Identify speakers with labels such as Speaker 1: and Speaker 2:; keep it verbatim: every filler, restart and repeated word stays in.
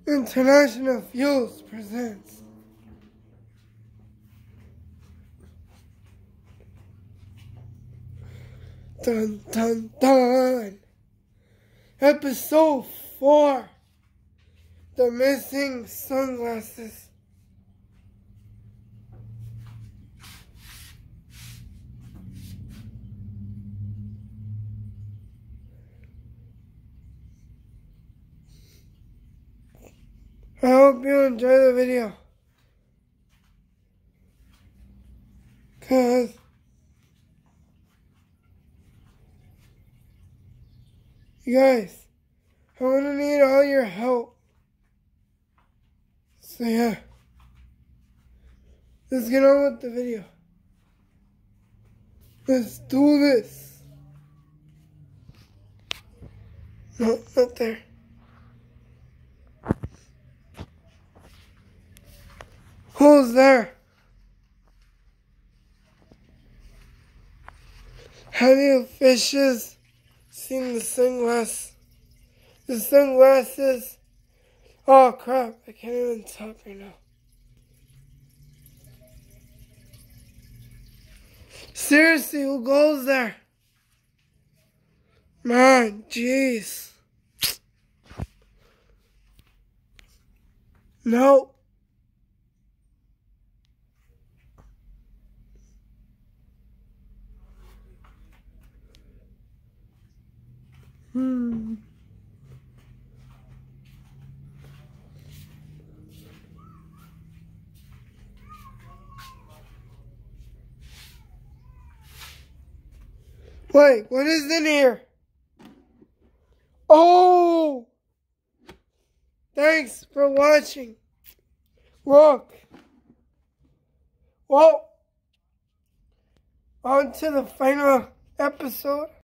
Speaker 1: International Fuels presents Dun Dun Dun Episode four, The Missing Sunglasses. I hope you enjoy the video, cause you guys, I'm gonna need all your help. So yeah, let's get on with the video. Let's do this. No, not there. Who's there? Have you fishes seen the sunglasses? The sunglasses? Oh crap, I can't even talk right now. Seriously, who goes there? Man, jeez. No. Hmm. Wait, what is in here? Oh! Thanks for watching. Look. Well, on to the final episode.